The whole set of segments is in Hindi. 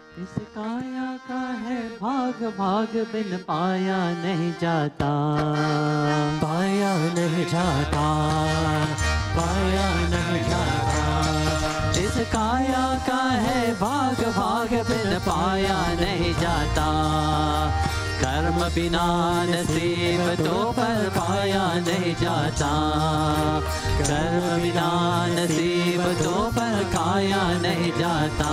इस काया का है भाग भाग बिन पाया नहीं जाता, पाया नहीं जाता, पाया नहीं जाता। इस काया का है भाग भाग बिन पाया नहीं जाता। कर्म बिना नसीब तो पर पाया नहीं जाता, कर्म बिना नसीब तो पर खाया नहीं जाता।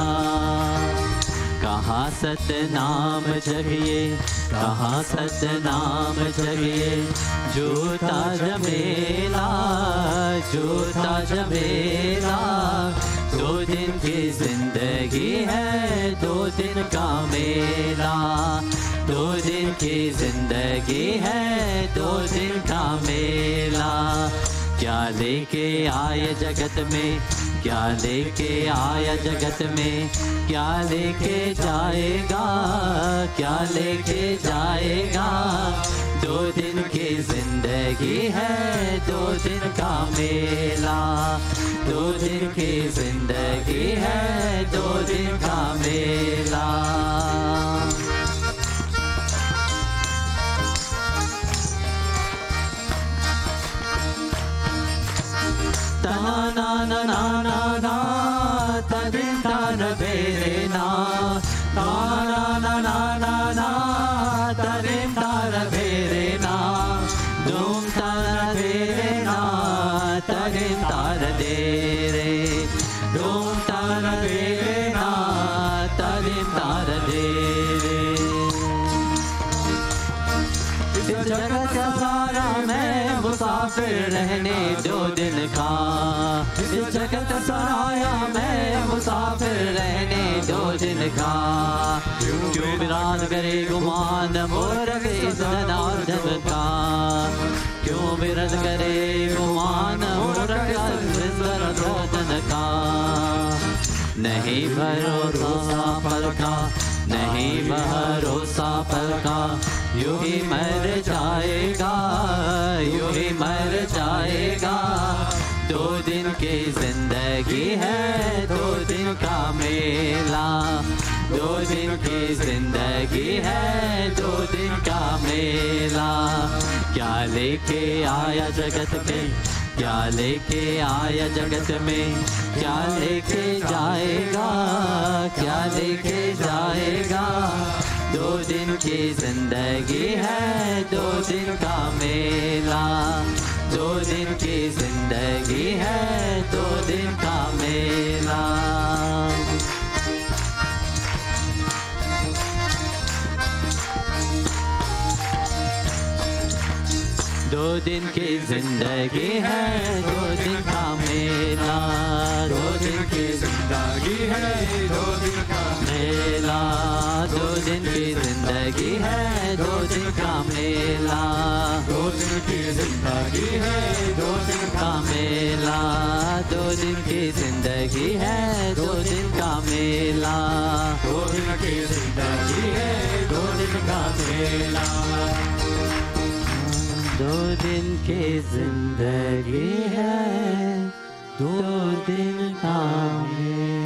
कहाँ सतनाम जगिए, कहाँ सतनाम जगिए, जूता जमेला, जूता जमेला। 2 दिन की जिंदगी है, 2 दिन का मेला। 2 दिन की जिंदगी है, 2 दिन का मेला। क्या लेके आए जगत में, क्या लेके आया जगत में, क्या लेके जाएगा, क्या लेके जाएगा। 2 दिन की जिंदगी है, 2 दिन का मेला। 2 दिन की जिंदगी है, 2 दिन का मेला। तना ना ना ना ना तदिन तान बेरे ना, ताना ना ना ना ना तदिन तान बेरे ना, धूम तान बेरे ना तदिन तान दे रे, धूम तान बेरे ना तदिन तान दे रे। इस जगत का सारा मैं मुसाफिर रहने 2 दिन का, इस जगत सराया मैं मुसाफिर रहने 2 दिन का। क्यों विरान करे गुमान मोरग इस धनार्दन का, क्यों विरत करे गुमान मोरग इस धनार्दन का। नहीं भरोसा पल का, नहीं भरोसा पल का, यूं ही मर जाएगा, यूं ही मर जाएगा। 2 दिन की जिंदगी है, 2 दिन का मेला। 2 दिन की जिंदगी है, 2 दिन का मेला। क्या लेके आया जगत में, क्या लेके आया जगत में, क्या लेके जाएगा, क्या लेके जाएगा। 2 दिन की जिंदगी है, 2 दिन का मेला। 2 दिन की जिंदगी है, 2 दिन का मेला। 2 दिन की जिंदगी है, 2 दिन का मेला। 2 दिन की जिंदगी है, 2 दिन का मेला। 2 दिन की जिंदगी है, 2 दिन का मेला। 2 दिन की जिंदगी है, 2 दिन का मेला। 2 दिन की जिंदगी है, 2 दिन का मेला। 2 दिन की जिंदगी है, 2 दिन का मेला। 2 दिन की जिंदगी है, 2 दिन का मेला।